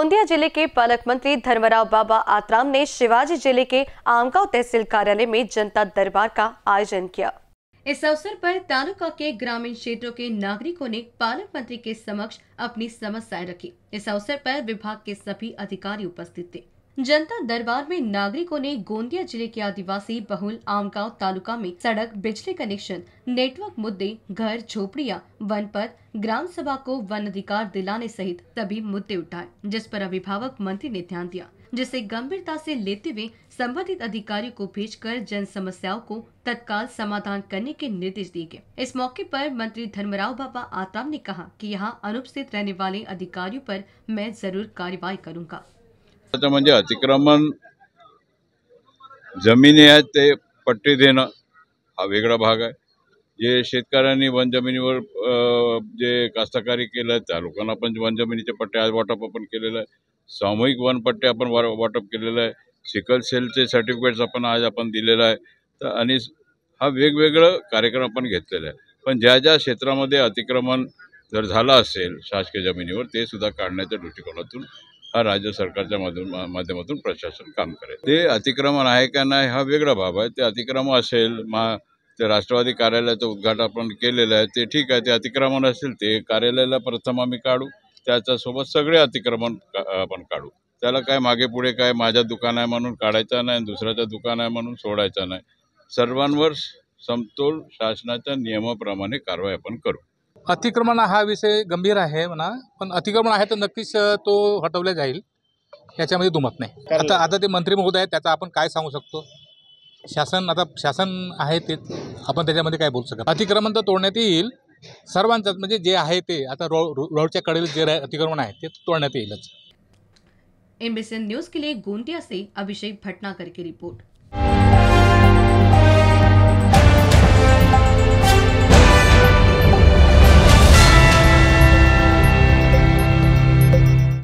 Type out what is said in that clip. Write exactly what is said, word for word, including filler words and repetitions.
गोंदिया जिले के पालक मंत्री धर्मराव बाबा आत्राम ने शिवाजी जिले के आमगांव तहसील कार्यालय में जनता दरबार का आयोजन किया। इस अवसर पर तालुका के ग्रामीण क्षेत्रों के नागरिकों ने पालक मंत्री के समक्ष अपनी समस्याएं रखी। इस अवसर पर विभाग के सभी अधिकारी उपस्थित थे। जनता दरबार में नागरिकों ने गोंदिया जिले के आदिवासी बहुल आमगांव तालुका में सड़क, बिजली कनेक्शन, नेटवर्क मुद्दे, घर, झोपड़ियां, वन पद, ग्राम सभा को वन अधिकार दिलाने सहित सभी मुद्दे उठाए, जिस पर अभिभावक मंत्री ने ध्यान दिया, जिसे गंभीरता से लेते हुए संबंधित अधिकारियों को भेजकर जन समस्याओं को तत्काल समाधान करने के निर्देश दिए गए। इस मौके पर मंत्री धर्मराव बाबा आत्राम ने कहा कि यहां अनुपस्थित रहने वाले अधिकारियों पर मैं जरूर कार्रवाई करूंगा। म्हणजे अतिक्रमण जमिनी आहेत ते पट्टी देणं हा वेगळा भाग आहे। जे शेतकऱ्यांनी वन जमिनीवर जे कास्तकारी केलं त्या लोकांना पण वन जमिनीचे पट्टे आज वाटप आपण केलेलं आहे। सामूहिक वन पट्टे आपण वाटप केलेलं आहे। सिकल सेलचे सर्टिफिकेट्स आपण आज आपण दिलेलं आहे। तर आणि हा वेगवेगळं कार्यक्रम आपण घेतलेला आहे। पण ज्या ज्या क्षेत्रामध्ये अतिक्रमण जर झालं असेल शासकीय जमिनीवर ते सुद्धा काढण्याच्या दृष्टिकोनातून हा राज्य सरकारच्या माध्यमातून प्रशासन काम करेल। ते अतिक्रमण आहे का नाही हा वेगळा बाब आहे। ते अतिक्रमण असेल मा ते राष्ट्रवादी कार्यालयाचं उद्घाटन आपण केलेलं आहे ते ठीक आहे। ते अतिक्रमण असेल ते कार्यालयाला प्रथम आम्ही काढू, त्याच्या सोबत सगळे अतिक्रमण आपण काढू। त्याला काय मागे पुढे काय माझ्या दुकान आहे म्हणून काढायचा नाही, दुसऱ्याचं दुकान आहे म्हणून सोडायचा नाही। सर्वांवर समतोल शासनाच्या नियमाप्रमाणे कारवाई आपण करू। अतिक्रमण हा विषय गंभीर आहे म्हणा, पण अतिक्रमण आहे तर नक्कीच तो हटवला जाईल, याच्यामध्ये दुमत नाही। आता आता ते मंत्री महोदय आहेत, त्याचा आपण काय सांगू शकतो। शासन आता शासन आहे ते आपण त्याच्यामध्ये काय बोलू शकतो। अतिक्रमण तर तोडण्यात येईल सर्वांचं, म्हणजे जे आहे ते आता रोडच्या कडेला जे अतिक्रमण आहे ते तोडण्यात येईलच। एमबीसी न्यूज के लिए गोंदिया से अभिषेक भटनागर की रिपोर्ट।